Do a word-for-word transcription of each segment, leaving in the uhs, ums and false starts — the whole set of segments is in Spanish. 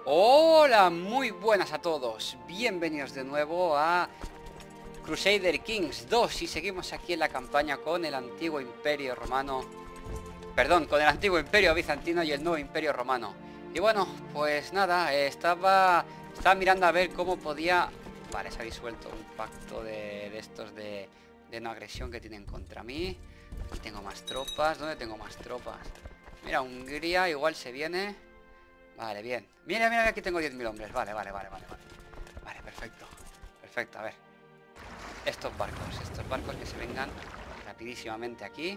Hola, muy buenas a todos. Bienvenidos de nuevo a Crusader Kings dos. Y seguimos aquí en la campaña con el antiguo imperio romano. Perdón, con el antiguo imperio bizantino y el nuevo imperio romano. Y bueno, pues nada, eh, estaba, estaba mirando a ver cómo podía... Vale, se ha disuelto un pacto de, de estos de, de no agresión que tienen contra mí. Aquí tengo más tropas. ¿Dónde tengo más tropas? Mira, Hungría igual se viene. Vale, bien. Mira, mira, aquí tengo diez mil hombres. Vale, vale, vale, vale, vale. Vale, perfecto. Perfecto, a ver. Estos barcos, estos barcos que se vengan rapidísimamente aquí.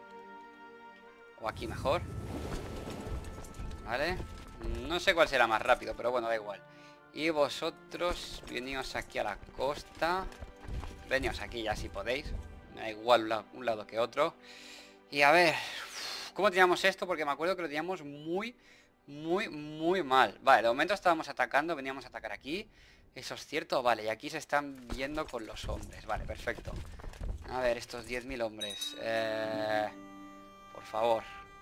O aquí mejor. Vale. No sé cuál será más rápido, pero bueno, da igual. Y vosotros, veníos aquí a la costa. Veníos aquí ya si podéis. Me da igual un lado, un lado que otro. Y a ver, ¿cómo teníamos esto? Porque me acuerdo que lo teníamos muy... Muy, muy mal. Vale, de momento estábamos atacando, veníamos a atacar aquí. Eso es cierto, vale, y aquí se están viendo con los hombres. Vale, perfecto. A ver, estos diez mil hombres eh, por favor.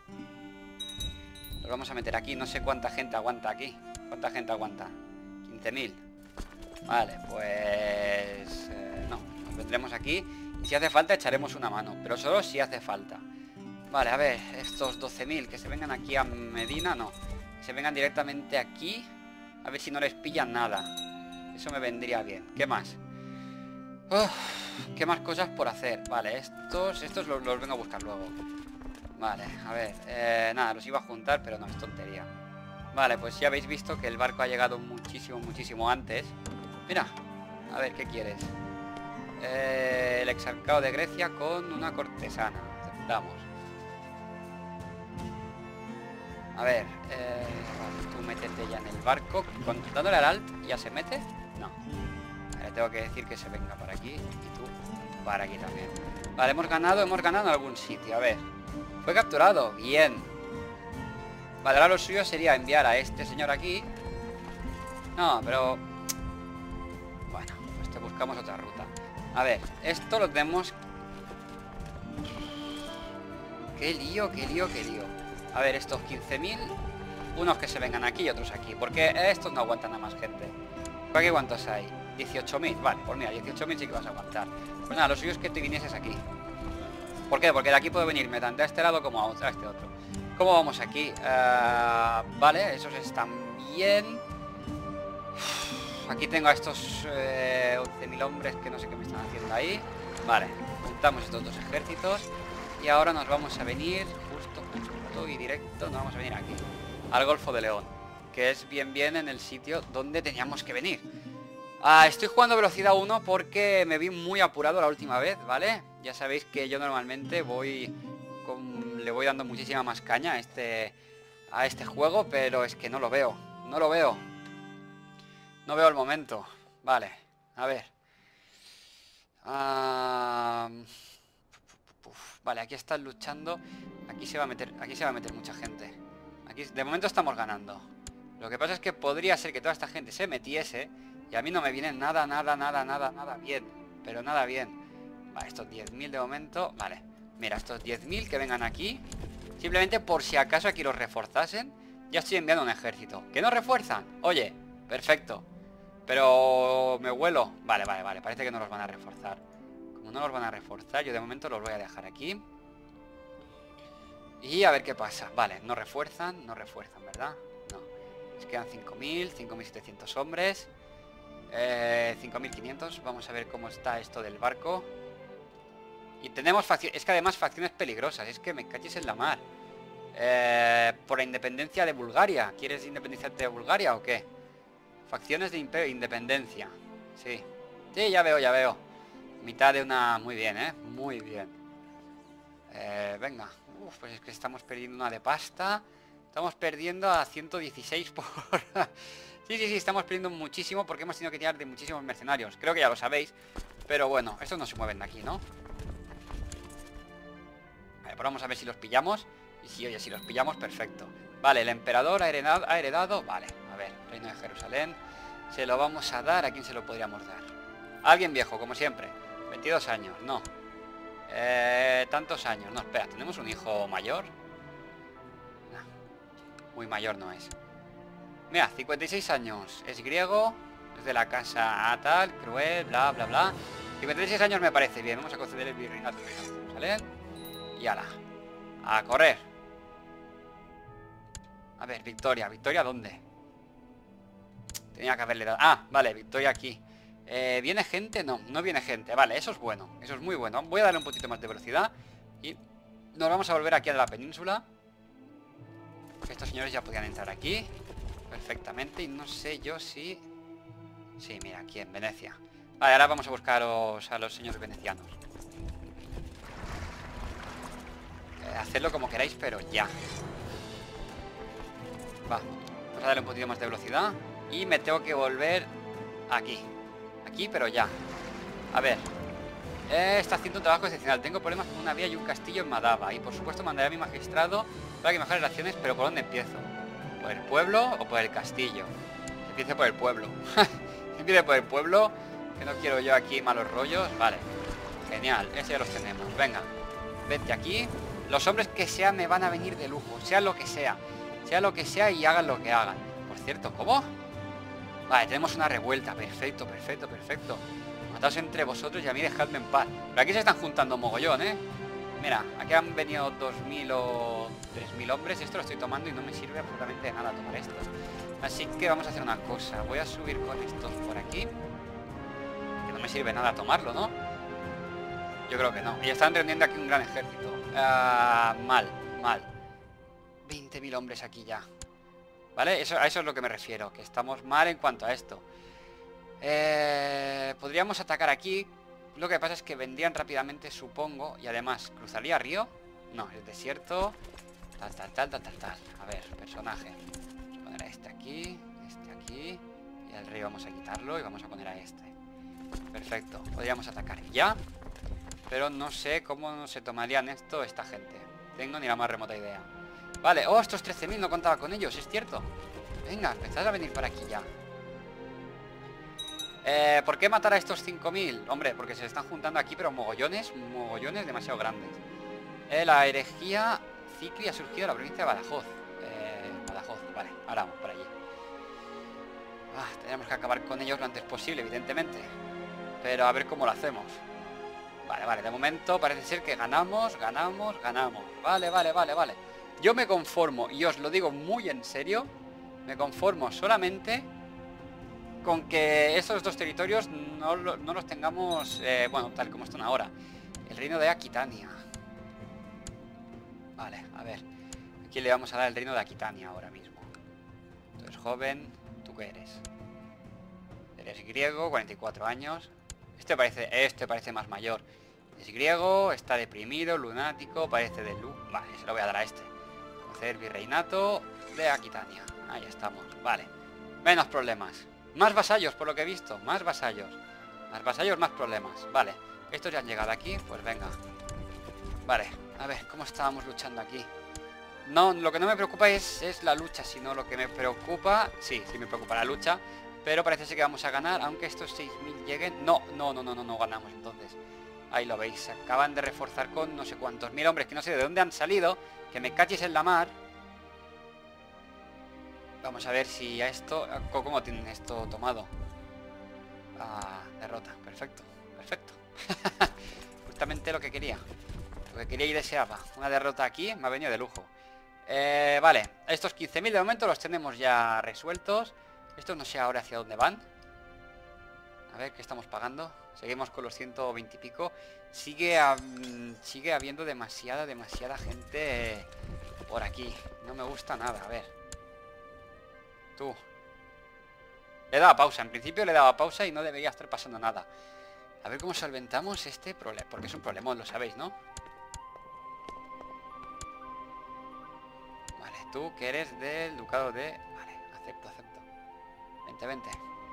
Los vamos a meter aquí, no sé cuánta gente aguanta aquí. ¿Cuánta gente aguanta? quince mil. Vale, pues eh, no, nos vendremos aquí. Y si hace falta echaremos una mano, pero solo si hace falta. Vale, a ver, estos doce mil que se vengan aquí a Medina, no. Se vengan directamente aquí. A ver si no les pillan nada. Eso me vendría bien. ¿Qué más? Uf, ¿qué más cosas por hacer? Vale, estos estos los, los vengo a buscar luego. Vale, a ver eh, nada, los iba a juntar, pero no, es tontería. Vale, pues ya habéis visto que el barco ha llegado muchísimo, muchísimo antes. Mira, a ver, ¿qué quieres? Eh, el exarcado de Grecia con una cortesana. Aceptamos. A ver, eh, vale, tú métete ya en el barco. Con, dándole al alt, ¿ya se mete? No. Le tengo que decir que se venga para aquí. Y tú para aquí también. Vale, hemos ganado, hemos ganado en algún sitio. A ver. Fue capturado. Bien. Vale, ahora lo suyo sería enviar a este señor aquí. No, pero... Bueno, pues te buscamos otra ruta. A ver, esto lo tenemos... Qué lío, qué lío, qué lío. A ver, estos quince mil. Unos que se vengan aquí y otros aquí. Porque estos no aguantan a más gente. ¿Por aquí cuántos hay? dieciocho mil. Vale, pues mira, dieciocho mil sí que vas a aguantar. Pues nada, lo suyo es que te vinieses aquí. ¿Por qué? Porque de aquí puedo venirme tanto a este lado como a, otro, a este otro. ¿Cómo vamos aquí? Uh, vale, esos están bien. Aquí tengo a estos eh, once mil hombres que no sé qué me están haciendo ahí. Vale, juntamos estos dos ejércitos. Y ahora nos vamos a venir justo, justo y directo. Nos vamos a venir aquí, al Golfo de León, que es bien bien en el sitio donde teníamos que venir. Ah, estoy jugando velocidad uno porque me vi muy apurado la última vez, ¿vale? Ya sabéis que yo normalmente voy con, le voy dando muchísima más caña a este, a este juego, pero es que no lo veo, no lo veo. No veo el momento. Vale, a ver. Ah... Vale, aquí están luchando. Aquí se va a meter, aquí se va a meter mucha gente. Aquí de momento estamos ganando. Lo que pasa es que podría ser que toda esta gente se metiese y a mí no me viene nada, nada, nada, nada, nada bien. Pero nada bien. Vale, estos diez mil de momento. Vale, mira, estos diez mil que vengan aquí. Simplemente por si acaso aquí los reforzasen. Ya estoy enviando un ejército. ¿Que no refuerzan? Oye, perfecto. Pero me huelo. Vale, vale, vale, parece que no los van a reforzar. Como no los van a reforzar, yo de momento los voy a dejar aquí. Y a ver qué pasa. Vale, no refuerzan, no refuerzan, ¿verdad? No. Les quedan cinco mil, cinco mil setecientos hombres. Eh, cinco mil quinientos. Vamos a ver cómo está esto del barco. Y tenemos facciones... Es que además facciones peligrosas. Es que me cachis en la mar. Eh, por la independencia de Bulgaria. ¿Quieres independizarte de Bulgaria o qué? Facciones de imperio, independencia. Sí. Sí, ya veo, ya veo. Mitad de una... Muy bien, ¿eh? Muy bien. Eh, venga. Uf, pues es que estamos perdiendo una de pasta. Estamos perdiendo a ciento dieciséis por... sí, sí, sí, estamos perdiendo muchísimo porque hemos tenido que tirar de muchísimos mercenarios. Creo que ya lo sabéis. Pero bueno, estos no se mueven de aquí, ¿no? Vale, pues vamos a ver si los pillamos. Y si, oye, si los pillamos, perfecto. Vale, el emperador ha heredado... Ha heredado vale, a ver, Reino de Jerusalén. Se lo vamos a dar. ¿A quién se lo podríamos dar? A alguien viejo, como siempre. veintidós años, no. Eh, tantos años, no, espera, ¿tenemos un hijo mayor? No, muy mayor no es. Mira, cincuenta y seis años. Es griego. Es de la casa tal, cruel, bla, bla, bla. cincuenta y seis años me parece bien. Vamos a conceder el virreinato. ¿Vale? Y ala. A correr. A ver, Victoria. ¿Victoria dónde? Tenía que haberle dado... Ah, vale, Victoria aquí. Eh, ¿Viene gente? No, no viene gente. Vale, eso es bueno. Eso es muy bueno. Voy a darle un poquito más de velocidad. Y nos vamos a volver aquí a la península. Estos señores ya podían entrar aquí perfectamente. Y no sé yo si... Sí, mira, aquí en Venecia. Vale, ahora vamos a buscaros a los señores venecianos. eh, Hacedlo como queráis, pero ya. Va, vamos a darle un poquito más de velocidad. Y me tengo que volver aquí. Aquí, pero ya. A ver, eh, está haciendo un trabajo excepcional. Tengo problemas con una vía y un castillo en Madaba. Y por supuesto mandaré a mi magistrado para que mejore las acciones. Pero ¿por dónde empiezo? ¿Por el pueblo o por el castillo? Empiece por el pueblo. Empiece por el pueblo, que no quiero yo aquí malos rollos. Vale, genial, ese ya los tenemos. Venga, vente aquí. Los hombres que sean me van a venir de lujo. Sea lo que sea. Sea lo que sea y hagan lo que hagan. Por cierto, ¿cómo? Vale, tenemos una revuelta. Perfecto, perfecto, perfecto. Mataos entre vosotros y a mí dejadme en paz. Pero aquí se están juntando mogollón, ¿eh? Mira, aquí han venido dos mil o tres mil hombres. Esto lo estoy tomando y no me sirve absolutamente de nada tomar esto. Así que vamos a hacer una cosa. Voy a subir con estos por aquí. Que no me sirve nada tomarlo, ¿no? Yo creo que no. Y están reuniendo aquí un gran ejército. Uh, mal, mal. veinte mil hombres aquí ya. ¿Vale? Eso, a eso es lo que me refiero. Que estamos mal en cuanto a esto. Eh, podríamos atacar aquí. Lo que pasa es que vendrían rápidamente, supongo. Y además, ¿cruzaría río? No, es desierto. Tal, tal, tal, tal, tal, tal. A ver, personaje. Vamos a poner a este aquí. Este aquí. Y al río vamos a quitarlo y vamos a poner a este. Perfecto. Podríamos atacar ya. Pero no sé cómo se tomarían esto esta gente. Tengo ni la más remota idea. Vale, oh, estos trece mil no contaba con ellos, es cierto. Venga, empezad a venir por aquí ya. Eh, ¿por qué matar a estos cinco mil? Hombre, porque se están juntando aquí, pero mogollones, mogollones demasiado grandes. Eh, la herejía Cicli ha surgido en la provincia de Badajoz. Eh, Badajoz, vale, ahora vamos por allí. Ah, tenemos que acabar con ellos lo antes posible, evidentemente. Pero a ver cómo lo hacemos. Vale, vale, de momento parece ser que ganamos, ganamos, ganamos. Vale, vale, vale, vale. Yo me conformo, y os lo digo muy en serio, me conformo solamente con que estos dos territorios no, lo, no los tengamos, eh, bueno, tal como están ahora. El reino de Aquitania. Vale, a ver. ¿A quién le vamos a dar el reino de Aquitania ahora mismo? Tú eres joven, ¿tú qué eres? Eres griego, cuarenta y cuatro años. Este parece, este parece más mayor. Es griego, está deprimido, lunático, parece de luz. Vale, se lo voy a dar a este. Conceder virreinato de Aquitania. Ahí estamos, vale. Menos problemas. Más vasallos, por lo que he visto. Más vasallos. Más vasallos, más problemas. Vale, estos ya han llegado aquí, pues venga. Vale, a ver, ¿cómo estábamos luchando aquí? No, lo que no me preocupa es, es la lucha, sino lo que me preocupa... Sí, sí me preocupa la lucha. Pero parece ser que vamos a ganar, aunque estos seis mil lleguen. No, no, no, no, no, no ganamos entonces. Ahí lo veis, se acaban de reforzar con no sé cuántos mil hombres, que no sé de dónde han salido. Que me cachis en la mar. Vamos a ver si a esto... ¿Cómo tienen esto tomado? Ah, derrota, perfecto, perfecto. Justamente lo que quería. Lo que quería y deseaba. Una derrota aquí me ha venido de lujo. eh, Vale, estos quince mil de momento los tenemos ya resueltos. Estos no sé ahora hacia dónde van. A ver, ¿qué estamos pagando? Seguimos con los ciento veinte y pico. Sigue, um, sigue habiendo demasiada, demasiada gente por aquí. No me gusta nada, a ver. Tú. Le he dado pausa, en principio le he dado pausa y no debería estar pasando nada. A ver cómo solventamos este problema. Porque es un problemón, lo sabéis, ¿no? Vale, tú que eres del ducado de... Vale, acepto, acepto. Vente, vente.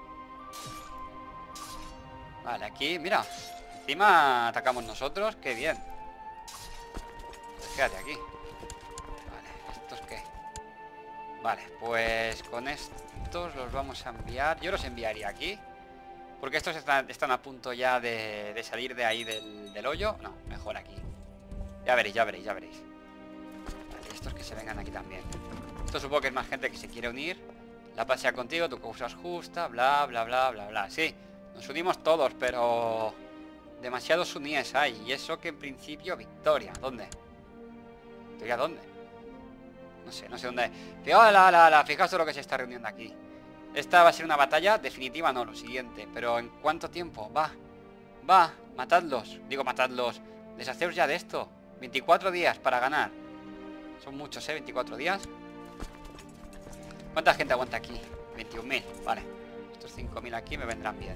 Vale, aquí, mira. Encima atacamos nosotros, qué bien. Pues quédate aquí. Vale, ¿estos qué? Vale, pues con estos los vamos a enviar. Yo los enviaría aquí. Porque estos están, están a punto ya de, de salir de ahí del, del hoyo. No, mejor aquí. Ya veréis, ya veréis, ya veréis. Vale, estos que se vengan aquí también. Esto supongo que es más gente que se quiere unir. La paz sea contigo, tu causa es justa, bla, bla, bla, bla, bla. Sí, nos unimos todos, pero... demasiados uníes hay. Y eso que en principio, victoria. ¿Dónde? ¿Victoria dónde? No sé, no sé dónde. Fijaos, la, la, la, fijaos todo lo que se está reuniendo aquí. Esta va a ser una batalla definitiva, no, lo siguiente. Pero ¿en cuánto tiempo? Va, va, matadlos. Digo, matadlos. Deshaceos ya de esto. veinticuatro días para ganar. Son muchos, ¿eh? veinticuatro días. ¿Cuánta gente aguanta aquí? veintiún mil, vale. Estos cinco mil aquí me vendrán bien.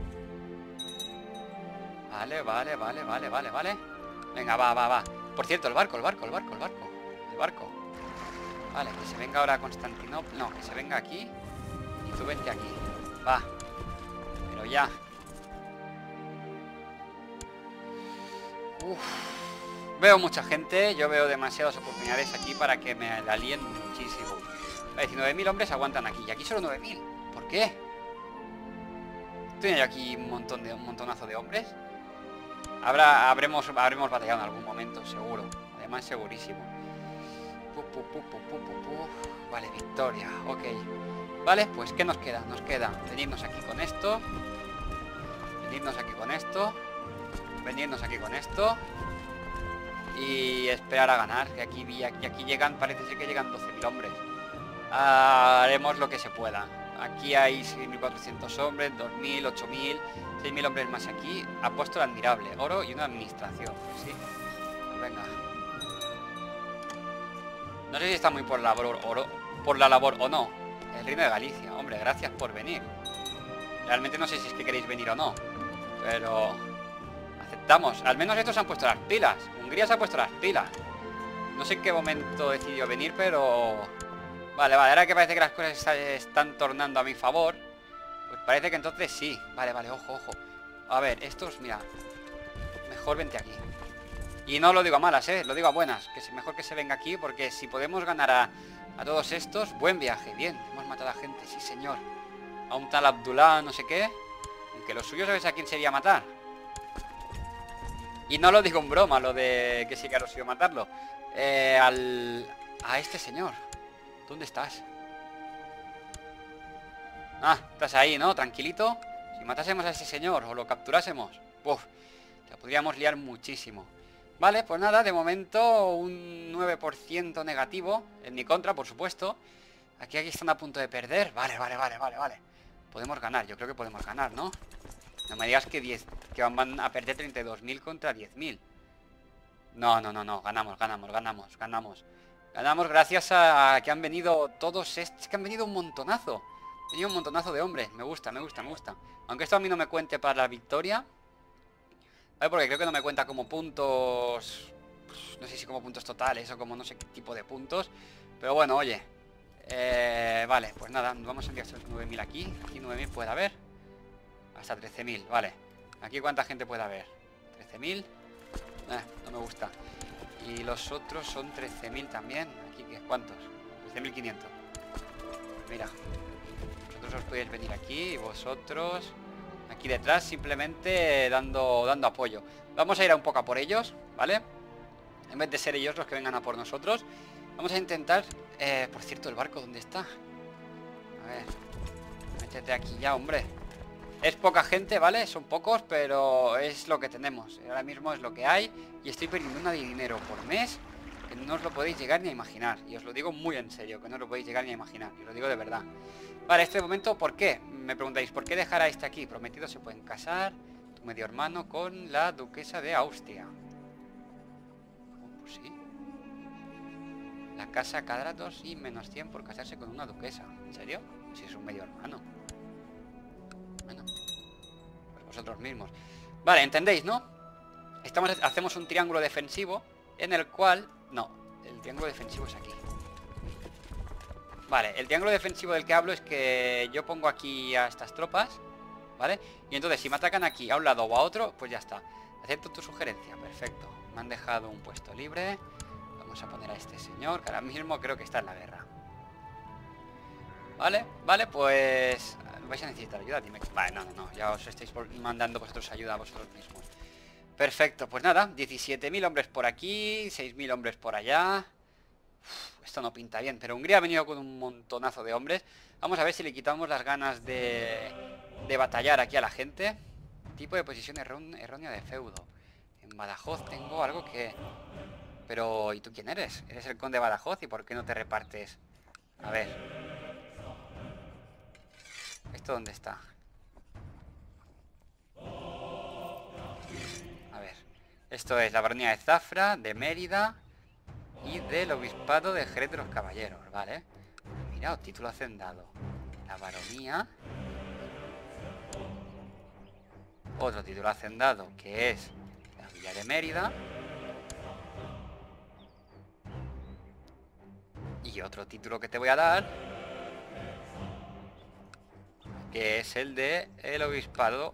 Vale, vale, vale, vale, vale, vale. Venga, va, va, va. Por cierto, el barco, el barco, el barco, el barco. El barco. Vale, que se venga ahora a Constantinopla. No, que se venga aquí. Y tú vente aquí. Va. Pero ya. Uf. Veo mucha gente. Yo veo demasiadas oportunidades aquí para que me la líen muchísimo. Vale, diecinueve mil hombres aguantan aquí. Y aquí solo nueve mil. ¿Por qué? ¿Tengo yo aquí un montón de un montonazo de hombres? Habrá, habremos, habremos batallado en algún momento, seguro. Además, segurísimo. Pu, pu, pu, pu, pu, pu, pu. Vale, victoria, ok. Vale, pues ¿qué nos queda? Nos queda venirnos aquí con esto. Venirnos aquí con esto. Venirnos aquí con esto. Y esperar a ganar. Que aquí, aquí, aquí llegan, parece ser que llegan doce mil hombres. Haremos lo que se pueda. Aquí hay seis mil cuatrocientos hombres, dos mil, ocho mil, seis mil hombres más aquí. Apuesto al admirable, oro y una administración. Pues sí. Pues venga. No sé si está muy por la labor, oro, por la labor o no. El Reino de Galicia. Hombre, gracias por venir. Realmente no sé si es que queréis venir o no. Pero... aceptamos. Al menos estos se han puesto las pilas. Hungría se ha puesto las pilas. No sé en qué momento decidió venir, pero... Vale, vale, ahora que parece que las cosas se están tornando a mi favor, pues parece que entonces sí. Vale, vale, ojo, ojo. A ver, estos, mira, mejor vente aquí. Y no lo digo a malas, eh, lo digo a buenas. Que es mejor que se venga aquí, porque si podemos ganar a, a todos estos, buen viaje. Bien, hemos matado a gente, sí señor. A un tal Abdullah, no sé qué. Aunque lo suyo, ¿sabes a quién sería matar? Y no lo digo en broma, lo de que sí que lo suyo matarlo. Eh, al... a este señor. ¿Dónde estás? Ah, estás ahí, ¿no? Tranquilito. Si matásemos a ese señor o lo capturásemos, uf, la podríamos liar muchísimo. Vale, pues nada, de momento un nueve por ciento negativo. En mi contra, por supuesto. Aquí, aquí están a punto de perder. Vale, vale, vale, vale, vale. Podemos ganar, yo creo que podemos ganar, ¿no? No me digas que, diez, que van a perder treinta y dos mil contra diez mil. No, no, no, no, ganamos, ganamos, ganamos, ganamos. Ganamos gracias a que han venido todos estos, que han venido un montonazo. Han venido un montonazo de hombres. Me gusta, me gusta, me gusta. Aunque esto a mí no me cuente para la victoria. ¿Vale? Porque creo que no me cuenta como puntos... No sé si como puntos totales o como no sé qué tipo de puntos. Pero bueno, oye. Eh, vale, pues nada, vamos a enviar esos nueve mil aquí. Aquí nueve mil puede haber. Hasta trece mil, vale. Aquí cuánta gente puede haber. trece mil. Eh, no me gusta. Y los otros son trece mil también. Aquí, ¿cuántos? trece mil quinientos. Mira. Vosotros os podéis venir aquí y vosotros aquí detrás simplemente dando, dando apoyo. Vamos a ir a un poco a por ellos, ¿vale? En vez de ser ellos los que vengan a por nosotros. Vamos a intentar... Eh, por cierto, ¿el barco dónde está? A ver. Métete aquí ya, hombre. Es poca gente, ¿vale? Son pocos, pero es lo que tenemos. Ahora mismo es lo que hay. Y estoy perdiendo una de dinero por mes que no os lo podéis llegar ni a imaginar. Y os lo digo muy en serio, que no os lo podéis llegar ni a imaginar. Y os lo digo de verdad. Vale, este momento, ¿por qué? Me preguntáis, ¿por qué dejar a este aquí? Prometido se pueden casar. Tu medio hermano con la duquesa de Austria. Oh, pues sí. La casa cada dos y menos cien por casarse con una duquesa. ¿En serio? Si es un medio hermano. Bueno, pues vosotros mismos. Vale, ¿entendéis, no? Estamos, hacemos un triángulo defensivo en el cual... No, el triángulo defensivo es aquí. Vale, el triángulo defensivo del que hablo es que yo pongo aquí a estas tropas, ¿vale? Y entonces si me atacan aquí a un lado o a otro, pues ya está. Acepto tu sugerencia, perfecto. Me han dejado un puesto libre. Vamos a poner a este señor, que ahora mismo creo que está en la guerra. Vale, vale, pues... ¿vais a necesitar ayuda? Dime. Vale, no, no, no, ya os estáis mandando vosotros ayuda a vosotros mismos. Perfecto, pues nada, diecisiete mil hombres por aquí, seis mil hombres por allá. Uf, esto no pinta bien. Pero Hungría ha venido con un montonazo de hombres. Vamos a ver si le quitamos las ganas de, de batallar aquí a la gente. Tipo de posición errónea de feudo. En Badajoz tengo algo que... Pero, ¿y tú quién eres? ¿Eres el conde de Badajoz? ¿Y por qué no te repartes? A ver. ¿Esto dónde está? A ver. Esto es la baronía de Zafra, de Mérida y del obispado de Jerez de los Caballeros, ¿vale? Mira, título hacendado. La baronía. Otro título hacendado, que es la villa de Mérida. Y otro título que te voy a dar, que es el de el obispado.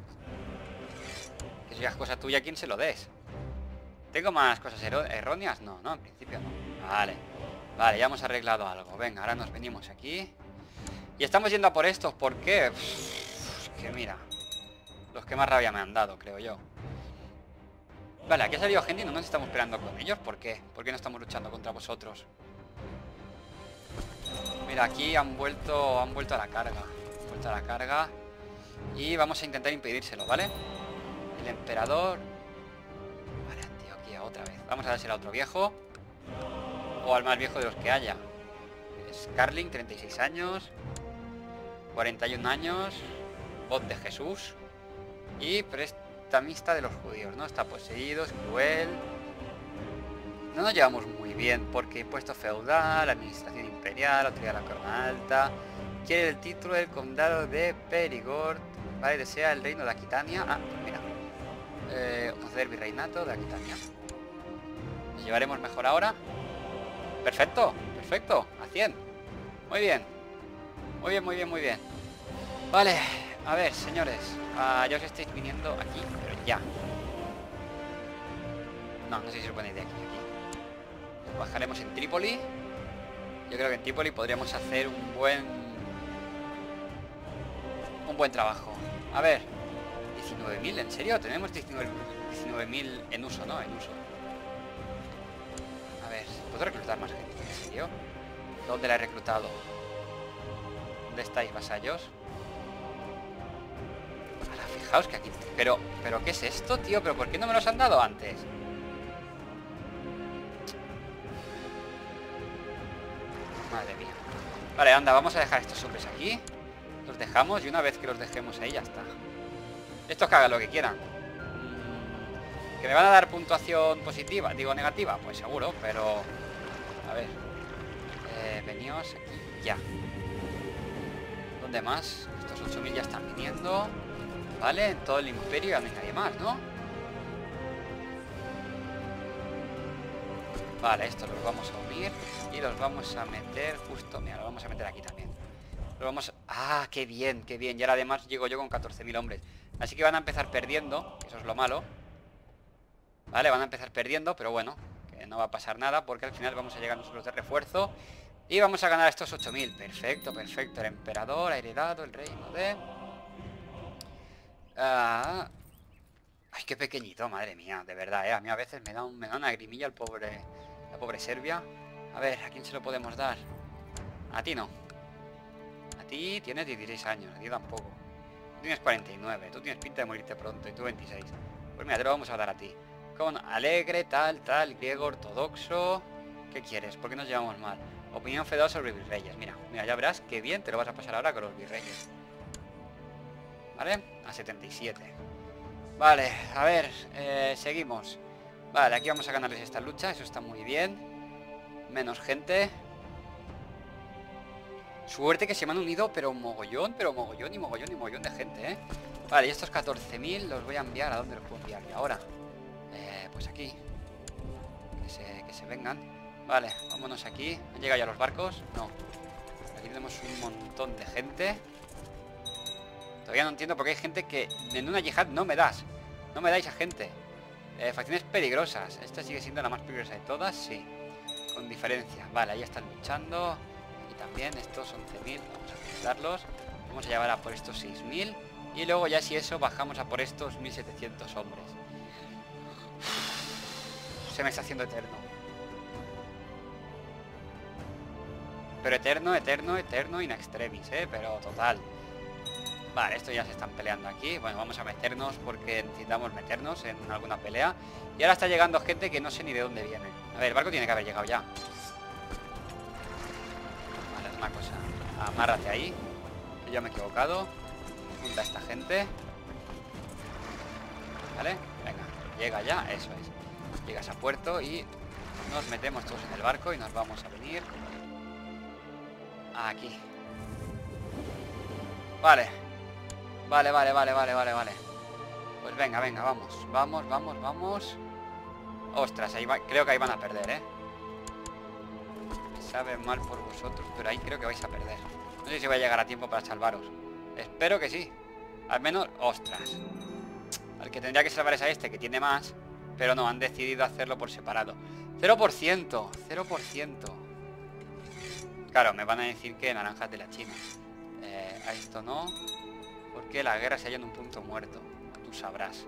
Que eso ya es cosa tuya quien se lo des. ¿Tengo más cosas erróneas? No, no, en principio no. Vale, vale, ya hemos arreglado algo. Venga, ahora nos venimos aquí. Y estamos yendo a por estos, ¿por qué? Uf, que mira, los que más rabia me han dado, creo yo. Vale, aquí ha salido gente y no nos estamos peleando con ellos. ¿Por qué? ¿Por qué no estamos luchando contra vosotros? Mira, aquí han vuelto han vuelto a la carga. Han vuelto a la carga. Y vamos a intentar impedírselo, ¿vale? El emperador. Vale, Antioquia otra vez. Vamos a dárselo a otro viejo. O al más viejo de los que haya. Scarling, treinta y seis años. cuarenta y un años. Voz de Jesús. Y prestamista de los judíos, ¿no? Está poseído, es cruel. No nos llevamos muy bien porque impuesto feudal, administración imperial, autoridad de la corona alta. Quiere el título del condado de Perigord. Vale, desea el reino de Aquitania. Ah, pues mira. Eh, conceder virreinato de Aquitania. Nos llevaremos mejor ahora. Perfecto, perfecto. A cien. Muy bien. Muy bien, muy bien, muy bien. Vale, a ver, señores. Uh, ya os estáis viniendo aquí, pero ya. No, no sé si os ponéis de aquí, aquí. Bajaremos en Trípoli. Yo creo que en Trípoli podríamos hacer un buen Un buen trabajo. A ver, diecinueve mil, ¿en serio? Tenemos diecinueve mil en uso, ¿no? En uso. A ver, ¿puedo reclutar más gente? ¿En serio? ¿Dónde la he reclutado? ¿Dónde estáis, vasallos? Ahora, fijaos que aquí... Pero, ¿pero qué es esto, tío? ¿Pero por qué no me los han dado antes? Madre mía. Vale, anda, vamos a dejar estos hombres aquí. Los dejamos y una vez que los dejemos ahí ya está. Estos que hagan lo que quieran. mm, ¿Que me van a dar puntuación positiva? Digo negativa, pues seguro, pero... A ver, eh, veníos aquí ya. ¿Dónde más? Estos ocho mil ya están viniendo. Vale, en todo el imperio ya no hay nadie más, ¿no? Vale, estos los vamos a unir y los vamos a meter justo... Mira, los vamos a meter aquí también. Los vamos... ¡Ah, qué bien, qué bien! Y ahora además llego yo con catorce mil hombres. Así que van a empezar perdiendo, eso es lo malo. Vale, van a empezar perdiendo, pero bueno, que no va a pasar nada porque al final vamos a llegar nosotros de refuerzo y vamos a ganar estos ocho mil. Perfecto, perfecto. El emperador ha heredado el reino de... Ah... Ay, qué pequeñito, madre mía, de verdad, ¿eh? A mí a veces me da, un, me da una grimilla el pobre... La pobre Serbia. A ver, ¿a quién se lo podemos dar? A ti no. A ti tienes dieciséis años, a ti tampoco. Tú tienes cuarenta y nueve, tú tienes pinta de morirte pronto y tú veintiséis. Pues mira, te lo vamos a dar a ti. Con alegre, tal, tal, griego, ortodoxo. ¿Qué quieres? ¿Por qué nos llevamos mal? Opinión feudal sobre virreyes. Mira, mira, ya verás qué bien te lo vas a pasar ahora con los virreyes. ¿Vale? A setenta y siete. Vale, a ver, eh, seguimos. Vale, aquí vamos a ganarles esta lucha, eso está muy bien. Menos gente. Suerte que se me han unido, pero mogollón, pero mogollón y mogollón y mogollón de gente, ¿eh? Vale, y estos catorce mil los voy a enviar. ¿A dónde los puedo enviar? Y ahora, eh, pues aquí. Que se, que se vengan. Vale, vámonos aquí. ¿Han llegado ya los barcos? No. Aquí tenemos un montón de gente. Todavía no entiendo por qué hay gente que en una yihad no me das. No me dais a gente. Eh, facciones peligrosas. Esta sigue siendo la más peligrosa de todas, sí. Con diferencia. Vale, ahí están luchando. Aquí también, estos once mil. Vamos a quitarlos. Vamos a llevar a por estos seis mil. Y luego ya si eso, bajamos a por estos mil setecientos hombres. Se me está haciendo eterno. Pero eterno, eterno, eterno, in extremis, ¿eh? Pero total. Vale, estos ya se están peleando aquí. Bueno, vamos a meternos porque necesitamos meternos en alguna pelea. Y ahora está llegando gente que no sé ni de dónde viene. A ver, el barco tiene que haber llegado ya. Vale, una cosa. Amárrate ahí. Que yo me he equivocado. Junta a esta gente. Vale, venga. Llega ya, eso es. Llegas a puerto y nos metemos todos en el barco y nos vamos a venir aquí. Vale. Vale, vale, vale, vale, vale, vale. Pues venga, venga, vamos. Vamos, vamos, vamos. Ostras, ahí va, creo que ahí van a perder, ¿eh? Me sabe mal por vosotros, pero ahí creo que vais a perder. No sé si voy a llegar a tiempo para salvaros. Espero que sí. Al menos, ostras. Al que tendría que salvar es a este, que tiene más. Pero no, han decidido hacerlo por separado. Cero por ciento, cero por ciento. Claro, me van a decir que naranjas de la China. Eh, a esto no. Porque la guerra se halla en un punto muerto. Tú sabrás.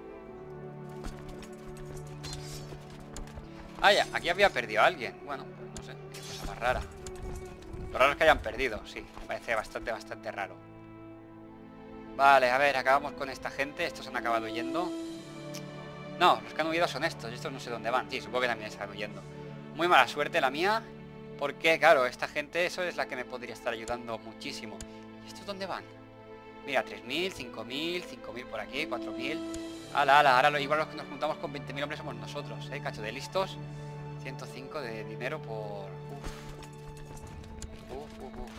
Ah, ya, aquí había perdido a alguien. Bueno, pues no sé, qué cosa más rara. Lo raro es que hayan perdido, sí. Me parece bastante, bastante raro. Vale, a ver, acabamos con esta gente. Estos han acabado huyendo. No, los que han huido son estos. Estos no sé dónde van. Sí, supongo que también están huyendo. Muy mala suerte la mía. Porque, claro, esta gente, eso es la que me podría estar ayudando muchísimo. ¿Y estos dónde van? Mira, tres mil, cinco mil, cinco mil por aquí, cuatro mil. Ala, ala, ahora lo, igual los que nos juntamos con veinte mil hombres somos nosotros, ¿eh? Cacho de listos. ciento cinco de dinero por... Uf. Uf, uf, uf.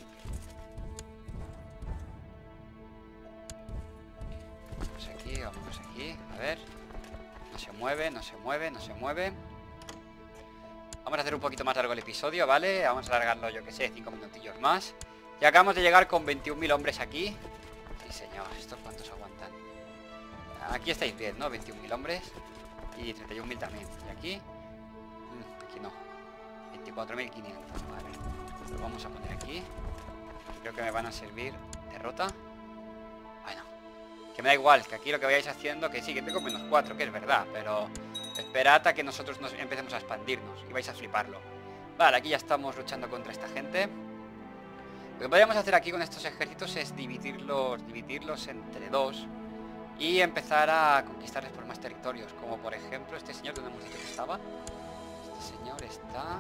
Vamos aquí, vamos aquí. A ver. No se mueve, no se mueve, no se mueve. Vamos a hacer un poquito más largo el episodio, ¿vale? Vamos a alargarlo, yo que sé, cinco minutillos más. Y acabamos de llegar con veintiún mil hombres aquí. Sí, señor. ¿Estos cuántos aguantan? Aquí estáis bien, ¿no? veintiún mil hombres. Y treinta y un mil también. Y aquí... Mm, aquí no. veinticuatro mil quinientos. Vale. Lo vamos a poner aquí. Creo que me van a servir. Derrota. Bueno. Que me da igual. Que aquí lo que vayáis haciendo... Que sí, que tengo menos cuatro, que es verdad. Pero... Esperad a que nosotros nos empecemos a expandirnos. Y vais a fliparlo. Vale, aquí ya estamos luchando contra esta gente. Lo que podríamos hacer aquí con estos ejércitos es dividirlos, dividirlos entre dos y empezar a conquistarles por más territorios, como por ejemplo este señor, donde hemos dicho que estaba. Este señor está...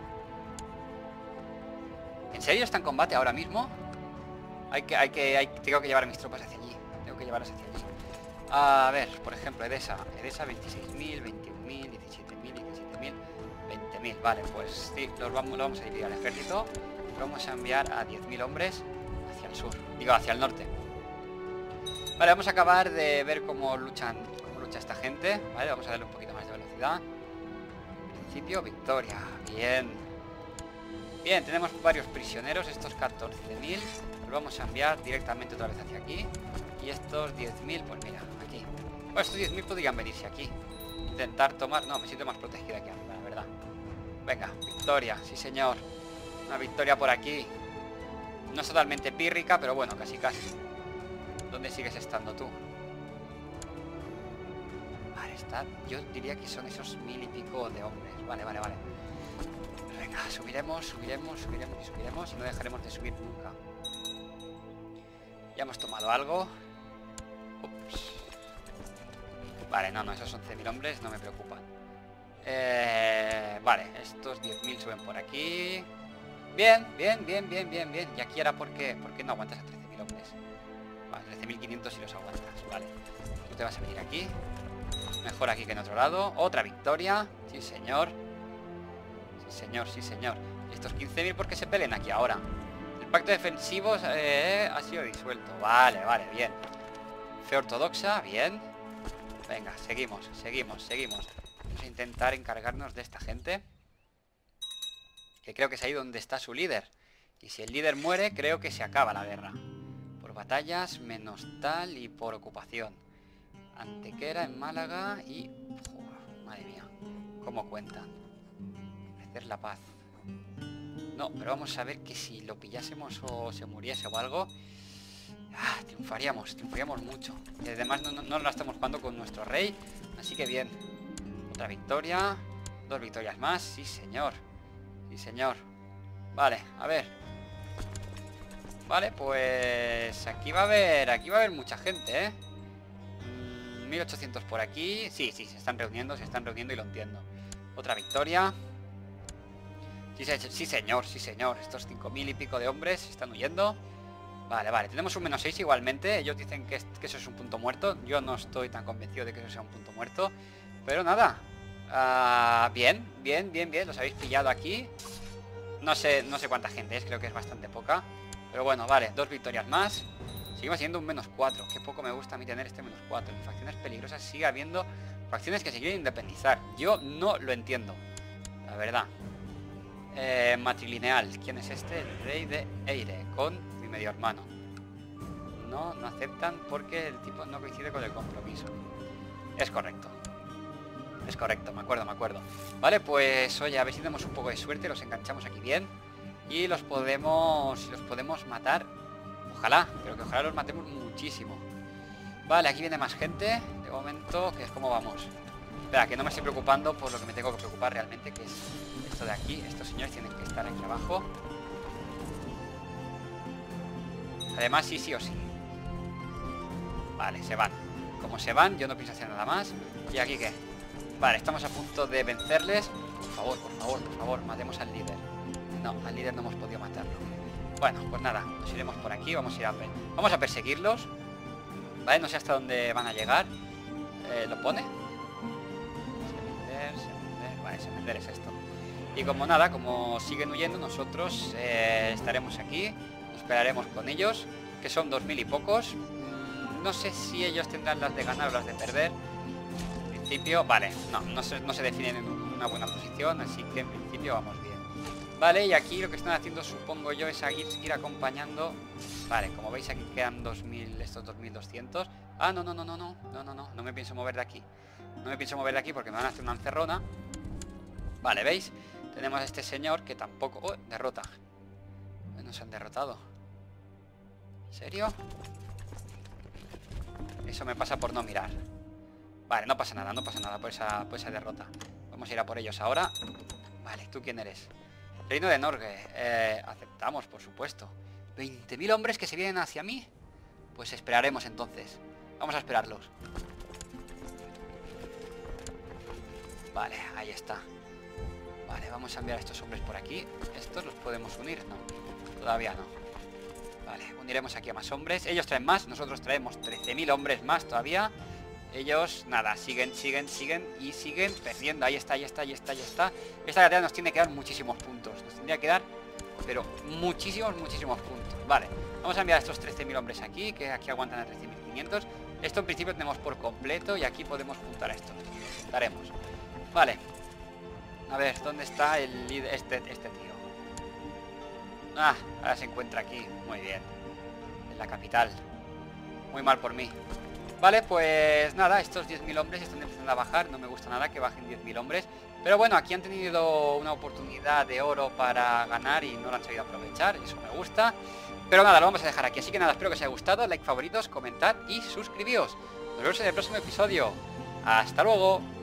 ¿En serio está en combate ahora mismo? Hay que, hay que, hay, tengo que llevar a mis tropas hacia allí. Tengo que llevarlas hacia allí. A ver, por ejemplo, Edesa. Edesa veintiséis mil, veintiún mil, diecisiete mil, diecisiete mil, veinte mil. Vale, pues sí, los vamos, lo vamos a dividir al ejército. Vamos a enviar a diez mil hombres hacia el sur, digo, hacia el norte. Vale, vamos a acabar de ver cómo luchan, cómo lucha esta gente. Vale, vamos a darle un poquito más de velocidad. En principio, victoria. Bien. Bien, tenemos varios prisioneros. Estos catorce mil los vamos a enviar directamente otra vez hacia aquí. Y estos diez mil, pues mira, aquí. Bueno, estos diez mil podrían venirse aquí. Intentar tomar... No, me siento más protegida aquí arriba, la verdad. Venga, victoria, sí señor. Una victoria por aquí. No es totalmente pírrica, pero bueno, casi casi. ¿Dónde sigues estando tú? Vale, está... Yo diría que son esos mil y pico de hombres. Vale, vale, vale. Venga, subiremos, subiremos, subiremos y subiremos. Y no dejaremos de subir nunca. Ya hemos tomado algo. Ups. Vale, no, no, esos once mil hombres no me preocupan. Eh, vale, estos diez mil suben por aquí. Bien, bien, bien, bien, bien, bien. Y aquí era porque... ¿Por qué no aguantas a trece mil hombres? Vale, trece mil quinientos si los aguantas. Vale. Tú te vas a venir aquí. Mejor aquí que en otro lado. Otra victoria. Sí, señor. Sí, señor, sí, señor. Y estos quince mil, ¿por qué se peleen aquí ahora? El pacto defensivo eh, ha sido disuelto. Vale, vale, bien. Fe ortodoxa, bien. Venga, seguimos, seguimos, seguimos. Vamos a intentar encargarnos de esta gente. Que creo que es ahí donde está su líder. Y si el líder muere, creo que se acaba la guerra. Por batallas, menos tal y por ocupación. Antequera en Málaga y... Uf, madre mía, cómo cuentan. Hacer la paz. No, pero vamos a ver que si lo pillásemos o se muriese o algo... Ah, triunfaríamos, triunfaríamos mucho. Y además no, no, no la estamos jugando con nuestro rey. Así que bien. Otra victoria. Dos victorias más, sí señor. Sí señor. Vale, a ver. Vale, pues aquí va a haber, aquí va a haber mucha gente, ¿eh? Mm, mil ochocientos por aquí. Sí, sí, se están reuniendo, se están reuniendo y lo entiendo. Otra victoria. Sí, sí, sí señor, sí señor. Estos cinco mil y pico de hombres están huyendo. Vale, vale, tenemos un menos seis igualmente. Ellos dicen que, es, que eso es un punto muerto. Yo no estoy tan convencido de que eso sea un punto muerto. Pero nada. Uh, bien, bien, bien, bien. Los habéis pillado aquí. No sé, no sé cuánta gente es, creo que es bastante poca. Pero bueno, vale, dos victorias más. Seguimos siendo un menos cuatro. Qué poco me gusta a mí tener este menos cuatro. En facciones peligrosas sigue habiendo facciones que se quieren independizar. Yo no lo entiendo, la verdad. eh, Matrilineal. ¿Quién es este? El rey de Eire, con mi medio hermano. No, no aceptan porque el tipo no coincide con el compromiso. Es correcto. Es correcto, me acuerdo, me acuerdo. Vale, pues oye, a ver si tenemos un poco de suerte. Los enganchamos aquí bien. Y los podemos, los podemos matar. Ojalá, pero que ojalá los matemos muchísimo. Vale, aquí viene más gente. De momento, que es como vamos. Espera, que no me estoy preocupando por lo que me tengo que preocupar realmente, que es esto de aquí. Estos señores tienen que estar aquí abajo. Además, sí, sí o sí. Vale, se van. Como se van, yo no pienso hacer nada más. ¿Y aquí qué? Vale, estamos a punto de vencerles. Por favor, por favor, por favor, matemos al líder. No, al líder no hemos podido matarlo. Bueno, pues nada, nos iremos por aquí. Vamos a ir a, vamos a perseguirlos. Vale, no sé hasta dónde van a llegar. eh, ¿Lo pone? Semender, semender. Vale, semender es esto. Y como nada, como siguen huyendo, nosotros eh, estaremos aquí. Esperaremos con ellos, que son dos mil y pocos. mm, No sé si ellos tendrán las de ganar o las de perder. En principio, vale, no, no se, no se definen en una buena posición, así que en principio vamos bien. Vale, y aquí lo que están haciendo, supongo yo, es ir, ir acompañando. Vale, como veis aquí quedan dos mil, estos dos mil doscientos. Ah, no, no, no, no, no, no, no, no, no me pienso mover de aquí. No me pienso mover de aquí porque me van a hacer una encerrona. Vale, ¿veis? Tenemos a este señor que tampoco... ¡Oh! Derrota. Nos han derrotado. ¿En serio? Eso me pasa por no mirar. Vale, no pasa nada, no pasa nada por esa, por esa derrota. Vamos a ir a por ellos ahora. Vale, ¿tú quién eres? Reino de Norge. Eh, aceptamos, por supuesto. veinte mil hombres que se vienen hacia mí. Pues esperaremos entonces. Vamos a esperarlos. Vale, ahí está. Vale, vamos a enviar a estos hombres por aquí. ¿Estos los podemos unir? No, todavía no. Vale, uniremos aquí a más hombres. Ellos traen más, nosotros traemos trece mil hombres más todavía. Ellos, nada, siguen, siguen, siguen y siguen perdiendo. Ahí está, ahí está, ahí está, ahí está. Esta batalla nos tiene que dar muchísimos puntos. Nos tendría que dar, pero muchísimos, muchísimos puntos. Vale, vamos a enviar a estos trece mil hombres aquí, que aquí aguantan a trece mil quinientos. Esto en principio tenemos por completo y aquí podemos juntar a estos. Juntaremos. Vale. A ver, ¿dónde está el líder, este, este tío? Ah, ahora se encuentra aquí. Muy bien. En la capital. Muy mal por mí. Vale, pues nada, estos diez mil hombres están empezando a bajar. No me gusta nada que bajen diez mil hombres. Pero bueno, aquí han tenido una oportunidad de oro para ganar y no lo han sabido aprovechar. Eso me gusta. Pero nada, lo vamos a dejar aquí. Así que nada, espero que os haya gustado. Like, favoritos, comentad y suscribíos. Nos vemos en el próximo episodio. Hasta luego.